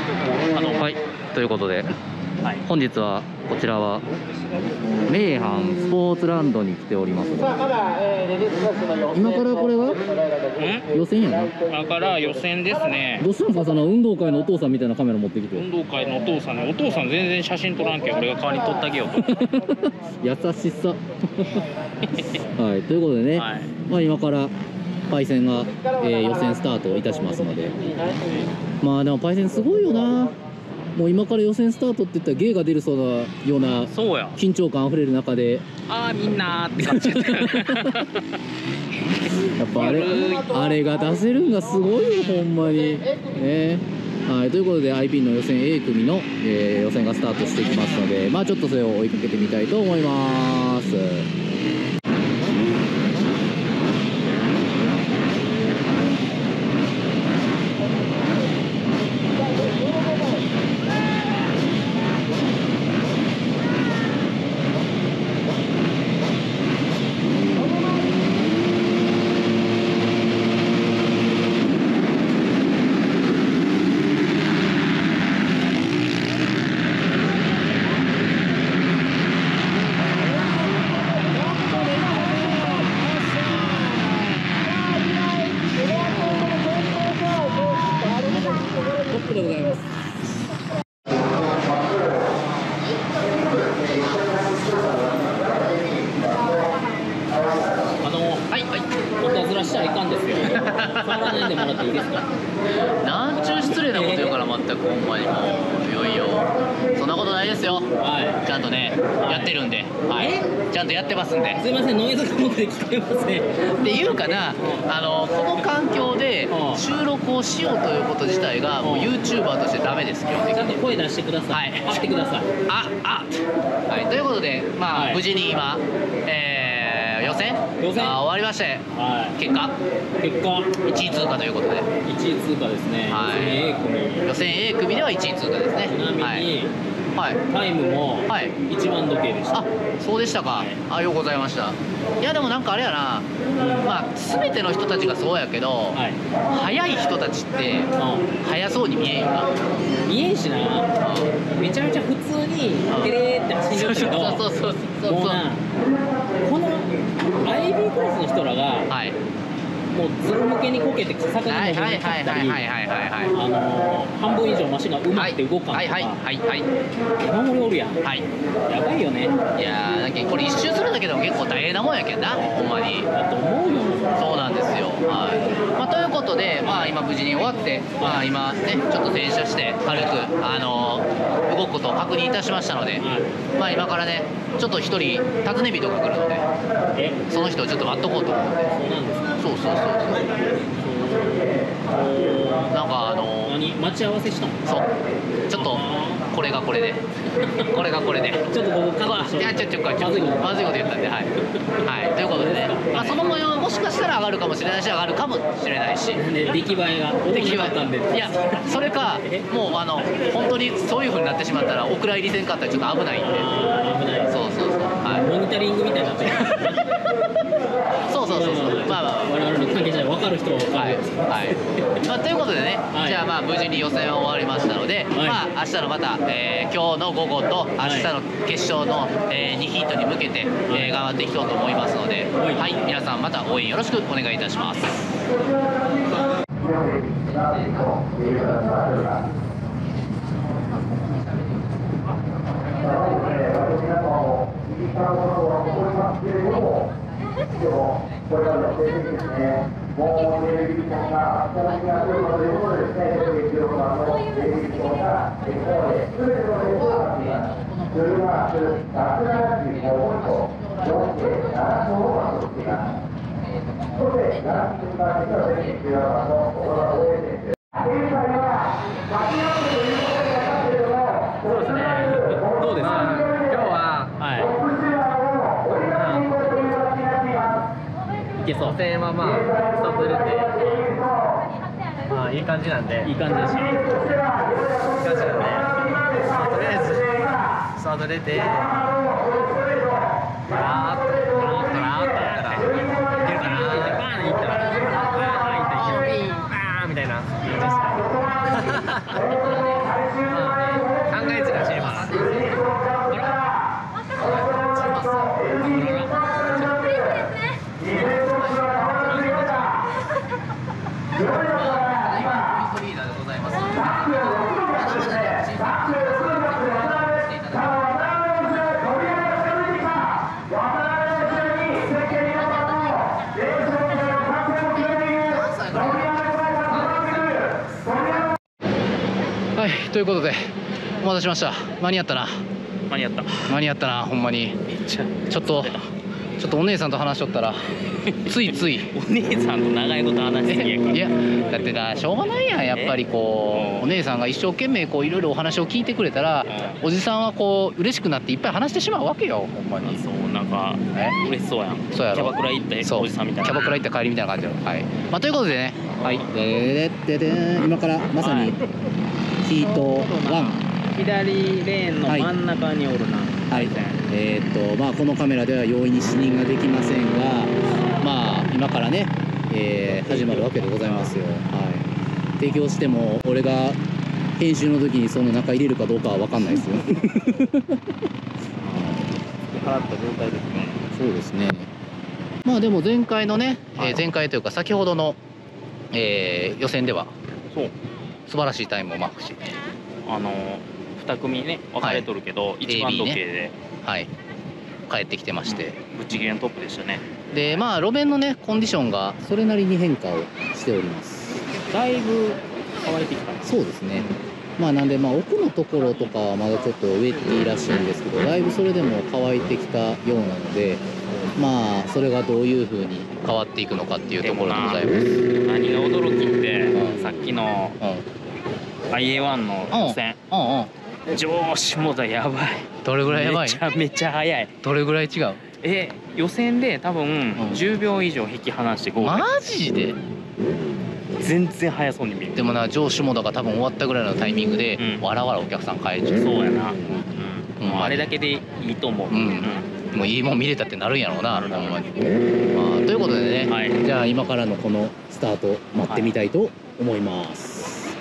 はい、ということで、 はい、 本日はこちらは名阪スポーツランドに来ております。今からこれは予選やな。 だから予選ですね。 どうしたんですか、その運動会のお父さんみたいなカメラ持ってきて。 運動会のお父さんね、お父さん全然写真撮らんけど俺が代わりに撮ってあげようと。 優しさ。はい、ということでね、 はい、 まあ今からパイセンが、予選スタートいたしますので、まあでもパイセンすごいよな。もう今から予選スタートって言ったら芸が出るそうなようなそうや緊張感あふれる中で、 ああみんなーって感じだったよね。 やっぱあれが出せるんがすごいよ、ほんまにね。はい、ということで IB の予選 A 組の、予選がスタートしていきますので、まあちょっとそれを追いかけてみたいと思います。でございます。 はいはい、おたずらしちゃいかんですよ。触らないでもらっていいですか。 なんちゅう失礼なこと言うから全くほんまにもういよいよそんなことないですよ。 はい、 ちゃんとねやってるんで、はい、ちゃんとやってますんで。 すいません、ノイズが持って聞こえますね。 っていうかな、この環境で収録をしようということ自体がもう YouTuber としてダメです。基本的ちゃんとに声出してください。はい、してください。 はい、ということでまあ、 はい、 無事に今、予選終わりまして、はい、結果1位通過ということで、 1位通過ですね。 はい、予選 A 組では1位通過ですね。 ちなみに、はい、タイムも1番時計でした。 あ、そうでしたか。はい、あ、ようございました。いやでもなんかあれやな、まあ全ての人たちがそうやけど、はい、速い人たちって速そうに見えんよな。 見えんしな、めちゃめちゃ普通にテレーって走りよったけど、もうな、この IB クラスの人らが、はい、もうずる向けにこけて逆にも乗りかったり、半分以上マシンがうまくて動かんとか、山盛りおるやん、はい、やばいよね。 いやー、だけこれ一周するだけでも結構大変なもんやけんな、ほんまに。 だと思うよ。 そうなんですよ。はい、まあ、ということで、まあ、今無事に終わって、まあ、今ねちょっと停車して軽く、動くことを確認いたしましたので、まあ、今からねちょっと一人尋ね人が来るので、その人をちょっと待っとこうと思って。 そうなんですか。 そうなんか待ち合わせしたの。 そう、ちょっとこれがこれでちょっとここカットしよう。 いやちょっとまずいこと言ったんで、はい、はい、ということでね、まあ、その模様はもしかしたら上がるかもしれないし上がるかもしれないし、 出来栄えが多かったんで、 いやそれかもう本当にそういう風になってしまったらお蔵入りせんかったらちょっと危ないんで。 危ない。 そう、はい、 モニタリングみたいになってる。 そうまあ我々の関係者で分かる人は分かる。 はい、まあ、ということでね、じゃあまあ無事に予選は終わりましたので、まあ明日のまた、今日の午後と明日の決勝の、2ヒートに向けて、頑張っていこうと思いますので、はい、皆さんまた応援よろしくお願いいたします。これからの成績ですね、もうデビューさんが大きなということで、16番のデビューさんが、ここで全てのレースを勝ちます。フルマーク175ポイント、4計7勝を獲得しています。そして、ランキングから見たら、17番の小川大江選手。現在は間違ってということになりますけれども、 そうですね。どうですか。今日は、いけそう。予選はまあスタート出て、まあいい感じなんで。いい感じでした。いい感じなんで、まあ、とりあえずスタート出て、バーッといったらいけるかな。バーンいったらバーンいったらバーンみたいな感じですね。 えず走ります。 はい、ということでお待たせしました。間に合ったな。 間に合った。 間に合ったな、ほんまに。ちょっとお姉さんと話しとったらついついお姉さんと長いこと話してるやんか。 いやだってな、しょうがないやん。やっぱりこうお姉さんが一生懸命こういろいろお話を聞いてくれたら、おじさんはこう嬉しくなっていっぱい話してしまうわけよ、ほんまに。 そう、なんか嬉しそうやん。 そうやろ。 キャバクラ行ったおじさんみたいな。 キャバクラ行った帰りみたいな感じよ。はい。まあということでね、はい。今からまさにヒート1。 左レーンの真ん中におるな。 はい。まあこのカメラでは容易に視認ができませんが、まあ今からね、始まるわけでございますよ。はい。提供しても俺が編集の時にその中入れるかどうかは分かんないですよ。 払った状態ですね。 そうですね。まあでも前回のね、前回というか先ほどの、予選では素晴らしいタイムをマークし、 2組ね分かれとるけど、一番時計で、 はい、帰ってきてまして、 ぶっちぎりのトップでしたね。 でまあ路面のねコンディションがそれなりに変化をしております。 だいぶ乾いてきた。 そうですね。まあなんで、まあ奥のところとかはまだちょっとウェッティらしいんですけど、だいぶそれでも乾いてきたようなので、まあそれがどういう風に変わっていくのかっていうところでございます。 何が驚きって、さっきの IA1 の予選、上下田やばい。 どれぐらいやばい？ めちゃめちゃ速い。 どれぐらい違う？ 予選で多分10秒以上引き離してゴール。 マジで？ 全然速そうに見える。 でもな、上下田が多分終わったぐらいのタイミングで、わらわらお客さん帰っちゃう。 そうやな。あれだけでいいと思う。 もういいもん見れたってなるんやろうな、ほんまに。まあということでね、じゃあ今からのこのスタート待ってみたいと思います。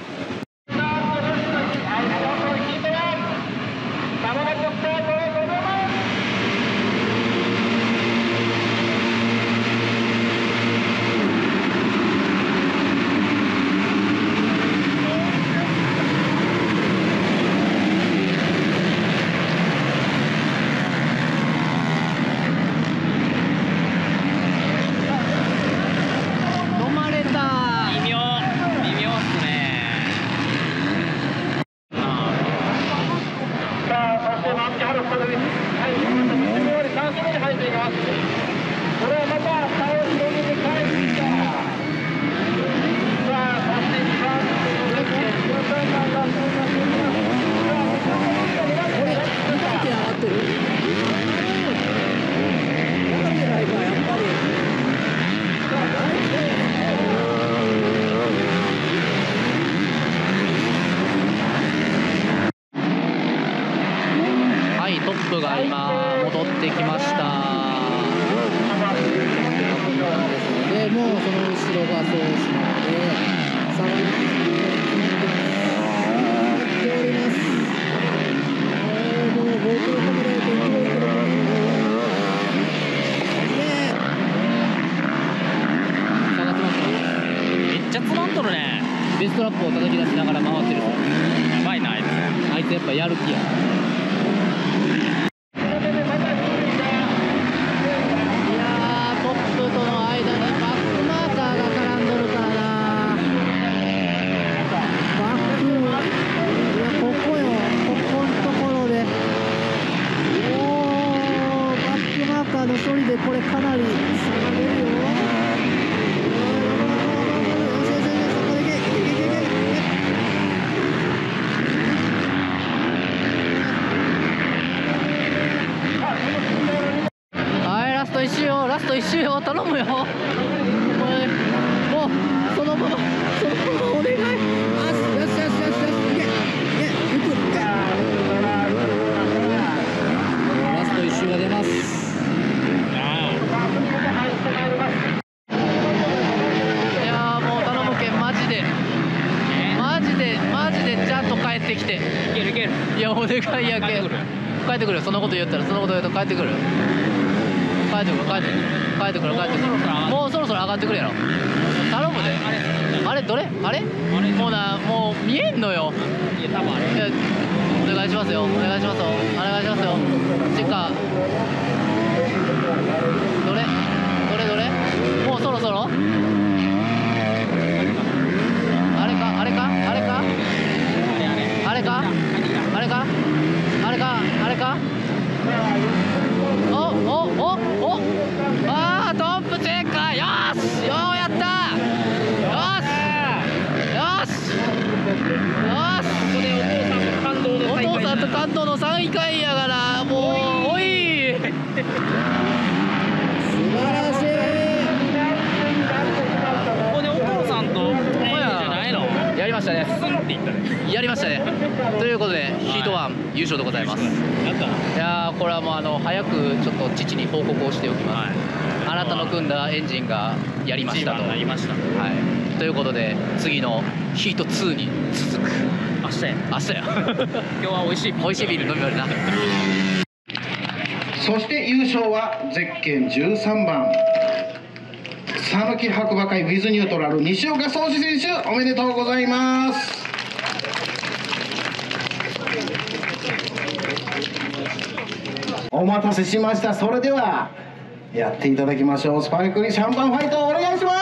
トップが今戻ってきました。でもうその後ろがそうしまって下がっております。もう僕のカメラで下がってます。 めっちゃ詰まっとるね。 ベストラップを叩き出しながら回ってる。やばいなあいつ。 あいつやっぱやる気や。これかなり差が出るよ。はい、ラスト1周よ、ラスト1周よ、頼むよ。もうそのままお願い。よしよしよしよし、いけいけ、ラスト1周が出ます。 ってきて。 いけるいける。 いやお願いやけ。帰ってくる。そんなこと言ったら帰ってくる。帰ってくる。もうそろそろ上がってくるやろ。頼むで。あれどれ？あれ？もう見えんのよ。 いや多分あれ。 お願いしますよ。チェッカー。どれ？もうそろそろ？あれか？おあートップチェッカー。よーし、ようやった。よし。 ここでお父さんと感動の再会。 お父さんと感動の3回やからもうおい。素晴らしい。 ここでお父さんとじゃないの？ やりましたね。 スンって言ったね。 やりましたね。ということで、ヒート1優勝でございます。 やったな。 いやーこれはもう早くちょっと父に報告をしておきます。あなたの組んだエンジンがやりましたと。 なりました。 はい。ということで次のヒート2に続く。 明日や。 明日や。 今日は美味しいビール飲みよるな。 そして優勝はゼッケン13番讃岐白馬会ウィズニュートラル西岡壮志選手、おめでとうございます。お待たせしました。それではやっていただきましょう。スパイクにシャンパンファイトお願いします。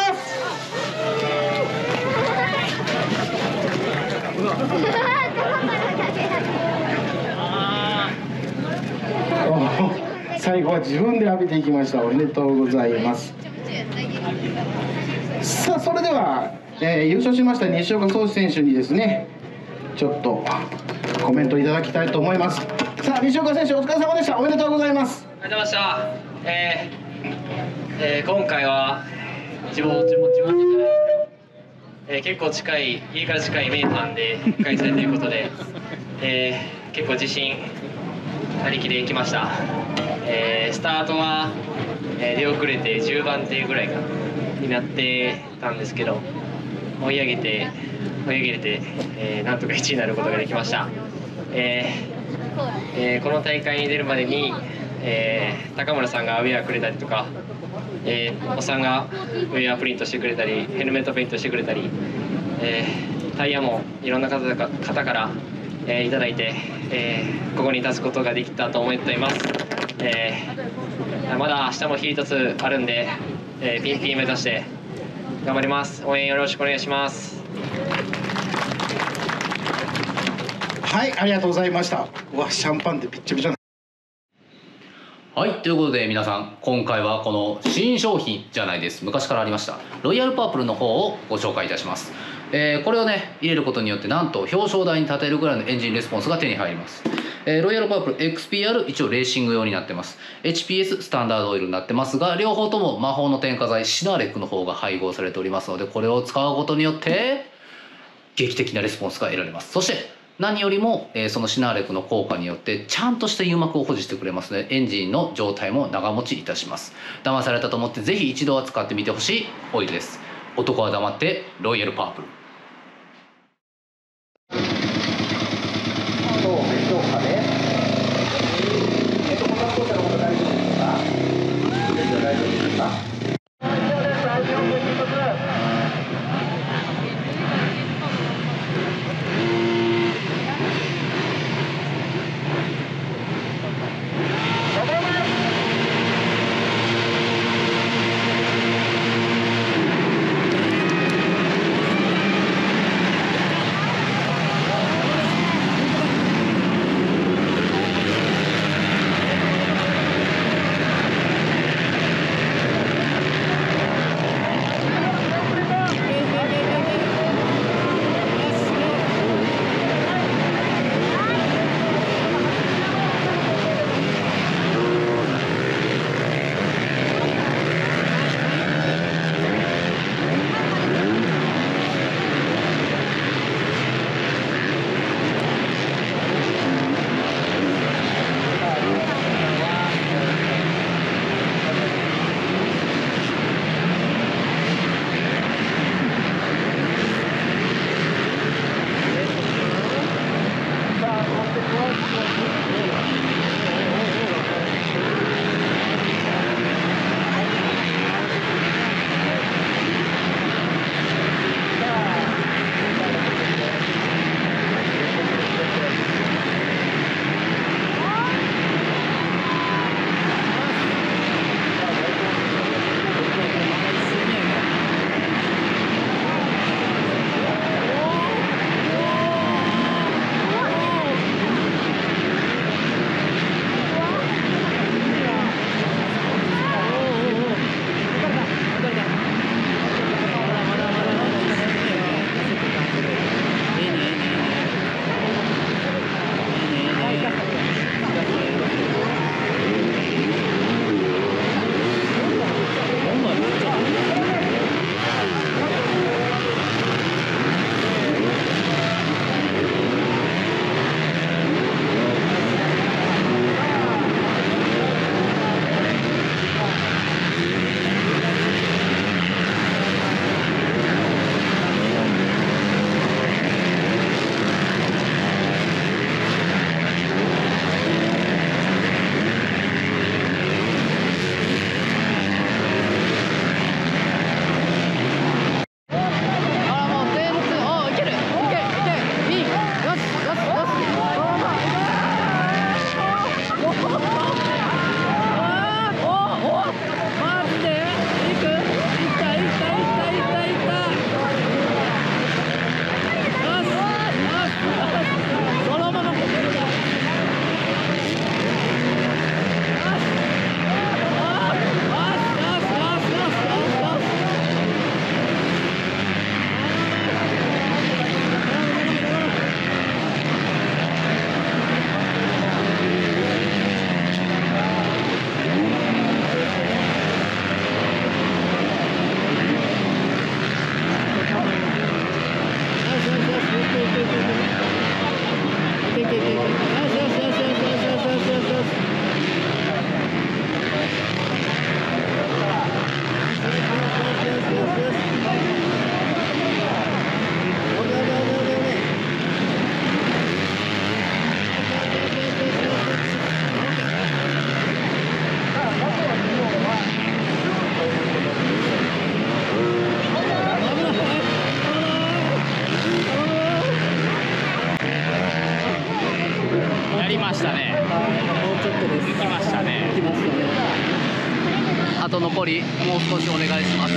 最後は自分で浴びていきました。おめでとうございます。さあそれでは、優勝しました西岡壮志選手にですねちょっとコメントいただきたいと思います。さあ西岡選手お疲れ様でした。おめでとうございます。 ありがとうございました。今回は地元じゃないですけど、結構近い家から近い名阪で開催ということで、結構自信ありきで来ました。スタートは、出遅れて10番手ぐらいになってたんですけど、追い上げて、なんとか1位になることができました。この大会に出るまでに、高村さんがウェアくれたりとか、おさんがウェアプリントしてくれたり、ヘルメットペイントしてくれたり、タイヤもいろんな方から、いただいて、ここに立つことができたと思っています。まだ明日もヒート2あるんで、ピンピン目指して頑張ります。応援よろしくお願いします。 はい、ありがとうございました。うわ、シャンパンでびっちゃびちゃ。 はい、ということで皆さん今回はこの新商品じゃないです、昔からありましたロイヤルパープルの方をご紹介いたします。これをね入れることによってなんと表彰台に立てるぐらいのエンジンレスポンスが手に入ります。ロイヤルパープル XPR 一応レーシング用になってます。 HPS スタンダードオイルになってますが、両方とも魔法の添加剤シナレックの方が配合されておりますので、これを使うことによって劇的なレスポンスが得られます。そして何よりも、そのシナーレックの効果によってちゃんとした油膜を保持してくれますので、エンジンの状態も長持ちいたします。騙されたと思ってぜひ一度は使ってみてほしいオイルです。男は黙ってロイヤルパープル。 どうでしょうかね。この校舎のこと大丈夫ですか？大丈夫ですか？ したね。 もうちょっとです。 来ましたね。 来ましたね。 あと残りもう少しお願いします。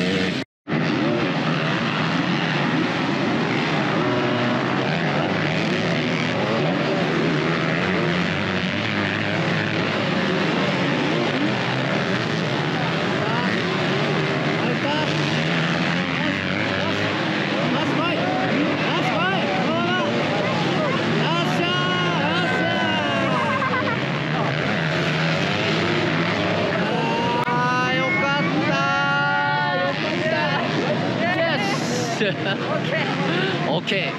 オッケー。 や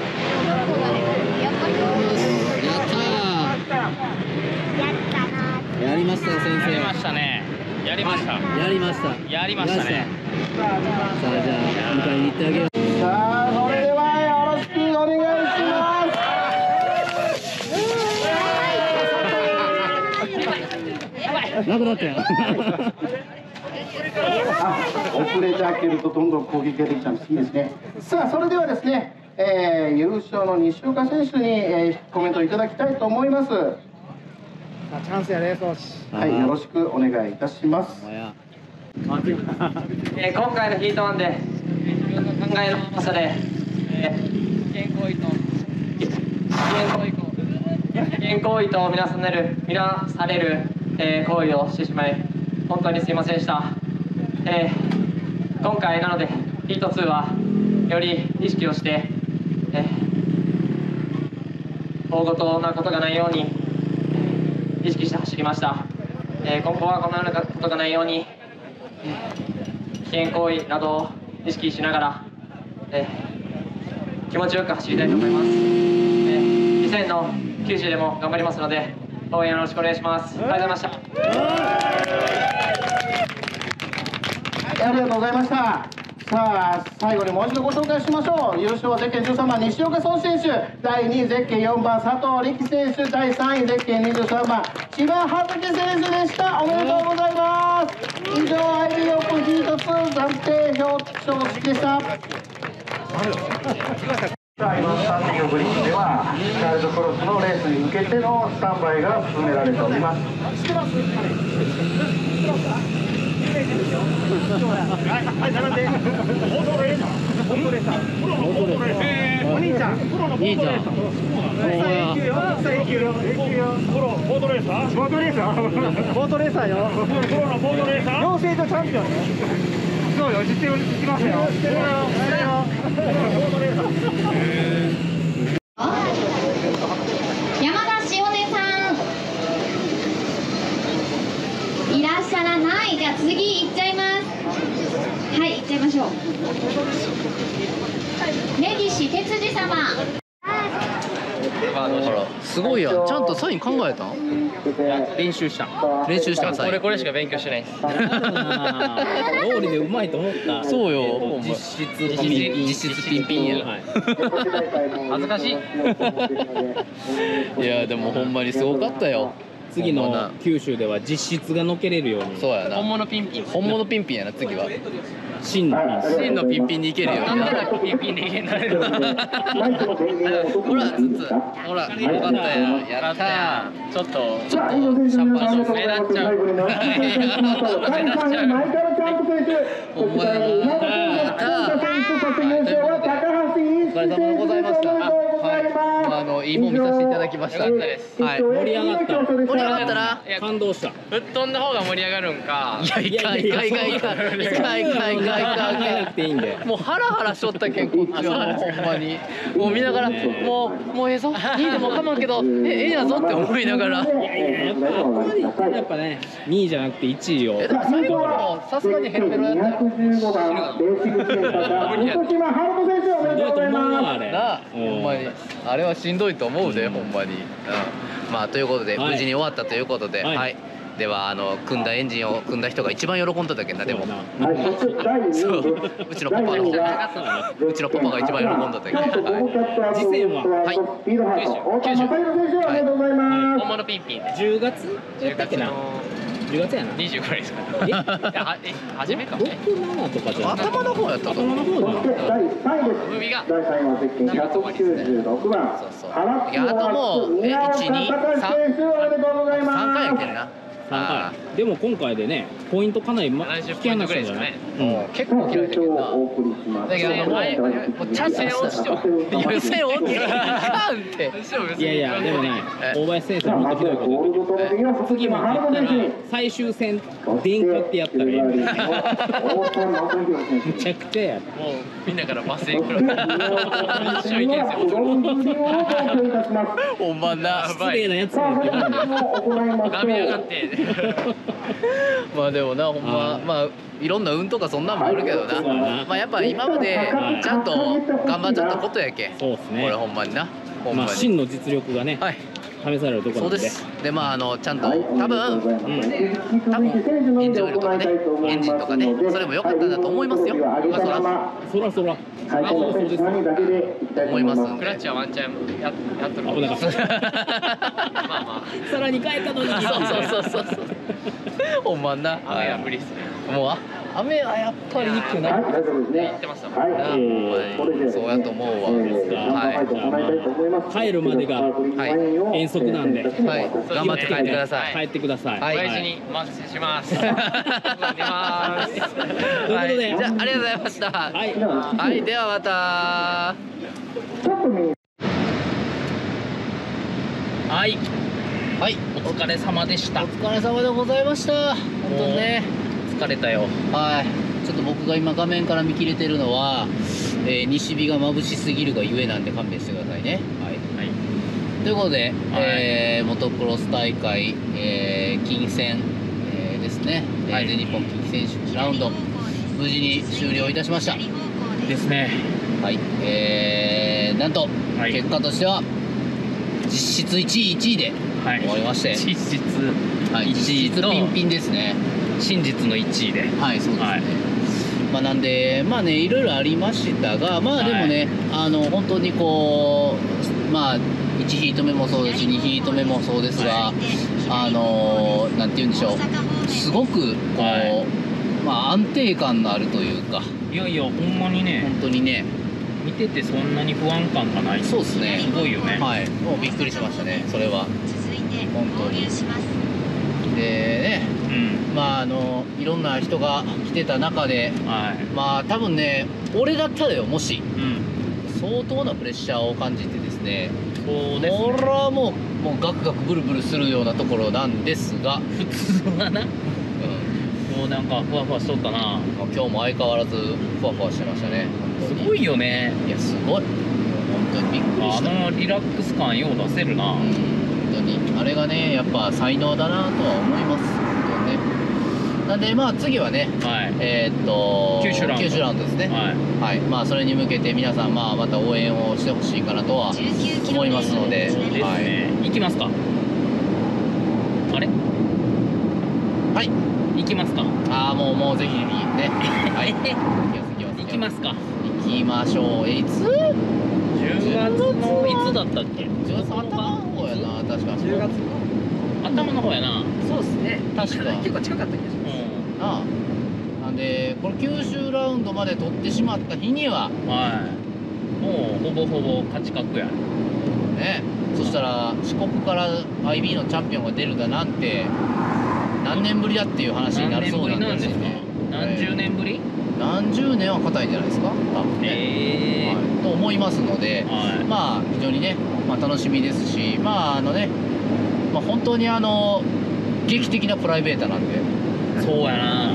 ったー。やりましたよ先生。 やりましたね。やりました。 やりました。 やりましたね。 さあじゃあ迎えに行ってあげよう。 さあそれではよろしくお願いします。 なくなったよ。 遅れて開けるとどんどん攻撃ができちゃうんです。いいですね。さあそれではですね、優勝の西岡選手に、コメントいただきたいと思います。 チャンスやね、そうし。 はい、よろしくお願いいたします。 今回のヒート1で自分の考えの甘さで危険行為とみなされる行為をしてしまい本当にすいませんでした。今回なのでヒート2はより意識をして大ごとなことがないように意識して走りました。今後はこのようなことがないように危険行為などを意識しながら、気持ちよく走りたいと思います。2000の九州でも頑張りますので応援よろしくお願いします。ありがとうございました。 ありがとうございました。さあ最後にもう一度ご紹介しましょう。優勝はゼッケン13番西岡壮選手、第2位ゼッケン4番佐藤力選手、第3位ゼッケン23番千葉葉月選手でした。おめでとうございます。以上 IB オープンヒート2暫定表彰式でした。さあ今スタンディングブリッジではチャイルドクロスのレースに向けてのスタンバイが進められております。 お兄ちゃん、プロのボートレーサー。ボートレーサー？ボートレーサー？ボートレーサーよ。プロのボートレーサー？養成所チャンピオン。そうよ、実践に行きますよ。 山田しおねさんいらっしゃらない。じゃあ次行っちゃいます。はい、行っちゃいましょう。根岸哲司様。 すごいやん。ちゃんとサイン考えたん？ 練習したサイン。 これしか勉強してないです。 道理でうまいと思った。 そうよ。 実質ピンピンや。 恥ずかしい。 いやでもほんまにすごかったよ。 次の九州では実質がのけれるように。 そうやな。 本物ピンピン。 本物ピンピンやな次は。 真のピンピンにいけるよ。 なんならピンピンでいけない。ほらつつ。ほらよかったや。やったー。 ちょっとシャンパン目立っちゃう。 お前やったー。お疲れ様でございました。はい。いいもん見させていただきました。はい。 盛り上がった。 盛り上がったな。 感動した。 ぶっ飛んだ方が盛り上がるんか。 いやいかなくていいんで。 もうハラハラしとったけんこっちはほんまに。もう見ながらもうええぞ。2位でもかまんけどええやぞって思いながら。 やっぱね2位じゃなくて1位を。 最後のさすがにヘロヘロやったよ。 215番ベーシックセンターから福島春人選手おめでとうございます。 あれなあほんまにあれはしんどいと思うでほんまに。まあということで無事に終わったということではい。では組んだエンジンを組んだ人が一番喜んだだけんなでも。そううちのパパが一番喜んだだけん。 次戦は九州。 本物ピンピン。 10月だっけな。 10月やな。 20くらいですか。 え初めか。 6、7とかじゃなくて頭の方やったと思う。 頭の方じゃなくて第3位です。 海が第3位はゼッケン196番。 そうそう。 原いやあともう宮岡 1、2、 隆選手おめでとうございます。 3回やってるな。 3回。でも今回でね、ポイントかなり引き離したんじゃない？ 結構嫌いだけどな。 お送りします。 だけどもうチャンス落ちては。予選落ちていかんって。 いやいや、でもね、大林先生もっとひどいこと言ってた。次もやったら最終戦電化ってやったらええみたいな。むちゃくちゃや。 もうみんなから罵声くらい。一緒いけんすよ。 ほんまな。 失礼なやつも言ってたんだよ。 ダメやがって。 まあでもな、ほんま、まあいろんな運とかそんなんもあるけどな。まあやっぱ今までちゃんと頑張っちゃったことやけん。 そうですね。 これほんまにな。ほんままあに。 真の実力がね、 はい。 試されるところなんで。 そうです。でまあちゃんと多分エンジンオイルとかね、エンジンとかね、それも良かったんだと思いますよ。まあそらそら。そうです。 思いますんで。 クラッチはワンチャンやっとる。 危なかった。 まあまさらに変えたのに。 そう。ほんまんな。 あ、雨は無理っすね。 もう雨はやっぱりいくな。 大丈夫ですね。 言ってましたもん。 そうやと思うわ。 帰るまでが遠足なんで、 はい。頑張って帰ってください。 帰ってください。 はい大事にマッチします。出ます。 ということで、 じゃあありがとうございました。 はい。 はい。ではまた。 はい。 はい。 お疲れ様でした。 お疲れ様でございました。本当にね。 疲れたよ。 はい。ちょっと僕が今画面から見切れてるのは、西日が眩しすぎるがゆえなんで勘弁してくださいね。はい。ということで、モトクロス大会、金戦、ですね、全日本近畿選手ラウンド無事に終了いたしましたですね。 はい、なんと、結果としては実質1位1位で終わりまして、 実質 1位ピンピンですね。 真実の1位で。 はい、そうですね。まあなんでまあねいろいろありましたが、まあでもね、本当にこうまあ1ヒート目もそうですし2ヒート目もそうですが、なんて言うんでしょう、すごくこう、まあ安定感のあるというか、 いやいやほんまにね、 本当にね見ててそんなに不安感がない。 そうですね。 すごいよね。 はい、もうびっくりしましたね、それは本当に。でね、まあいろんな人が来てた中で、まあ多分ね俺だったらよ、もし、相当なプレッシャーを感じてですね、これはもうガクガクブルブルするようなところなんですが、 普通はな、もうなんかふわふわしとったな。 今日も相変わらずふわふわしてましたね。 すごいよね。 いやすごい、本当にびっくりした。 リラックス感よう出せるな。 本当にあれがねやっぱ才能だなとは思います。本当にね。なんでまあ次はね、九州ラウンドですね。はい。まあそれに向けて皆さんまた応援をしてほしいかなとは思いますので、はい。 行きますか。あれ？はい。行きますか。 ああもうぜひね。はい。 行きますか。 行きましょう。いつ ？10月のいつだったっけ？10月頭の方やな、確か。 10月頭の方やな。 そうですね。 確か結構近かった気がします。 なんでこの九州ラウンドまで取ってしまった日には、 もうほぼほぼ勝ち確やね。そしたら四国から IB のチャンピオンが出るだなんて何年ぶりだっていう話になるそうなんですよね。 何十年ぶり？ 何十年は硬いんじゃないですか、多分ね。と思いますので、まあ非常にね、楽しみですし、まあね、本当に劇的なプライベートなんで。 そうやな。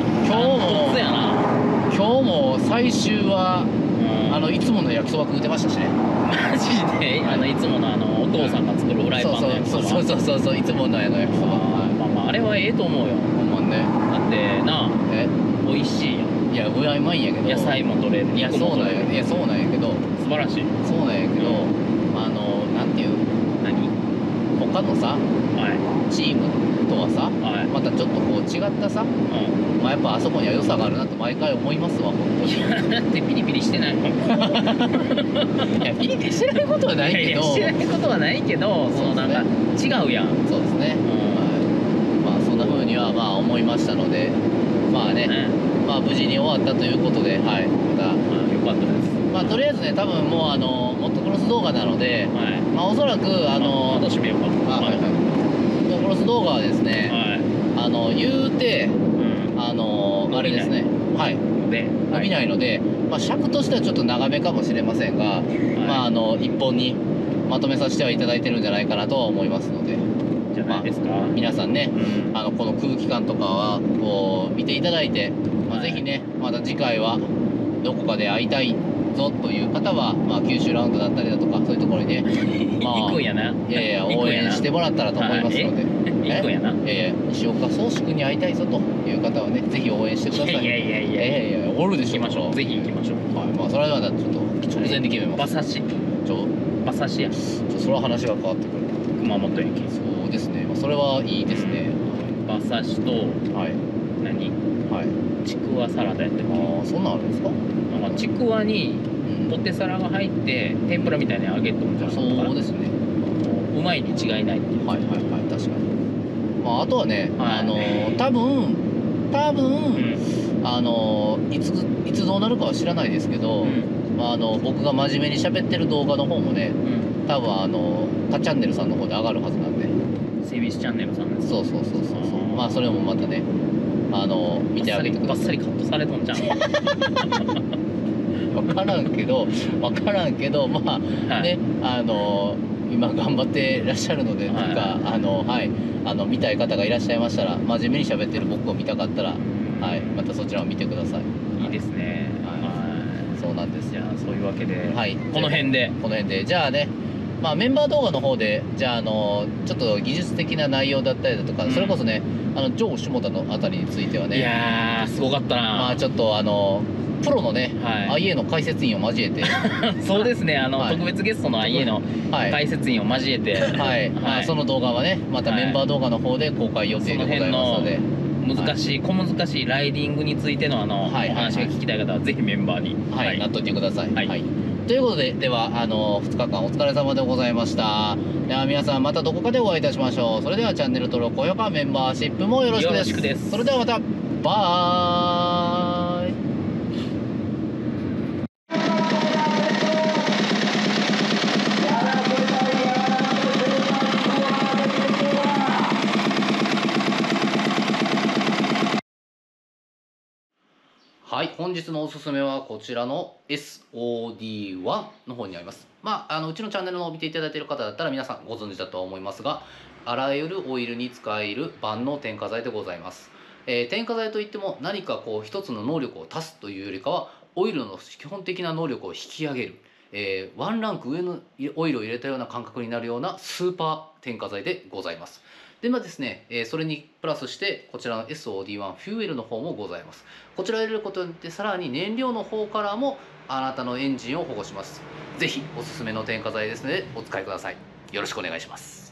今日も最終は、いつもの焼きそば食うてましたしね。 マジでいつものお父さんが作るフライパンの焼きそば。 そういつもの焼きそば。 まああれはええと思うよ。 ほんまね。 だってな、美味しいやん。 いやうまいんやけど、 野菜も取れる。 いやそうなんやけど、 素晴らしい。そうなんやけど、なんていう、他のさ、チームとはさ、またちょっとこう違ったさ、やっぱあそこには良さがあるなと毎回思いますわ、本当に。 だってピリピリしてないの？ いやピリピリしてないことはないけど、 してないことはないけど、そのなんか違うやん。 そうですね。まあそんな風ににはまあ思いましたので、まあね、まあ無事に終わったということで、はい、またよかったです。 まあとりあえずね、多分もうモトクロス動画なので、まあおそらく私見ようか。 はいはい、モトクロス動画はですね、言うてあれですね、はい、伸びないので、まあ尺としてはちょっと長めかもしれませんが、まあ一本にまとめさせてはいただいてるんじゃないかなとは思いますので。 じゃないですか。 皆さんね、この空気感とかはこう見ていただいて、まあ、ぜひね、また次回はどこかで会いたいぞという方は、まあ、九州ラウンドだったりだとかそういうところにね、まあ、 行くんやな。 いやいや応援してもらったらと思いますので、 行くんやな。 いやいや西岡宗志君に会いたいぞという方はね、ぜひ応援してください。 いやいやいやいやおるでしょ。 行きましょう。ぜひ行きましょう。 はい、まあそれはまだちょっと直前で決めます。 馬刺し。馬刺しや。 それは話が変わってくる。 熊本駅。 そうですね。まあそれはいいですね。 馬刺しと何？はい。ちくわサラダやってる。 ああ、そんなんあるんですか？ なんかちくわにポテサラが入って天ぷらみたいに揚げとんじゃん。 そうですね。 うまいに違いないっていう。 はいはいはい、確かに。まああとはね、多分いつどうなるかは知らないですけど、まあ僕が真面目に喋ってる動画の方もね、多分他チャンネルさんの方で上がるはずなんで。 セビスチャンネルさんです。 そう。まあそれもまたね、見てあげてください。 バッサリカットされとんじゃん。 分からんけどまあ、ね、今頑張ってらっしゃるので、なんか見たい方がいらっしゃいましたら、真面目に喋ってる僕を見たかったら、はい、またそちらを見てください。 いいですね。 そうなんです。 じゃあそういうわけで、 はい、 この辺でじゃあね、まあメンバー動画の方でじゃあちょっと技術的な内容だったりだとか、それこそねジョー下田のあたりについてはね、 いやーすごかったな。 まあちょっとプロのね、IA の解説員を交えてそうですね、特別ゲストの IA の解説員を交えて、 その動画はねまたメンバー動画の方で公開予定でございますので、 小難しいライディングについてのお話が聞きたい方はぜひメンバーになっといてください。ということで、では2日間お疲れ様でございました。では皆さんまたどこかでお会いいたしましょう。それではチャンネル登録、高評価、メンバーシップもよろしくです。それではまた、バーイ。はい、本日のおすすめはこちらの SOD1 の方にあります。まあ、うちのチャンネルを見ていただいている方だったら皆さんご存知だとは思いますが、あらゆるオイルに使える万能添加剤でございます。添加剤といっても何かこう一つの能力を足すというよりかは、オイルの基本的な能力を引き上げる、ワンランク上のオイルを入れたような感覚になるようなスーパー添加剤でございます。でまあですね、それにプラスしてこちらの SOD1 フューエルの方もございます。こちらを入れることによってさらに燃料の方からもあなたのエンジンを保護します。ぜひおすすめの添加剤ですのでお使いください。よろしくお願いします。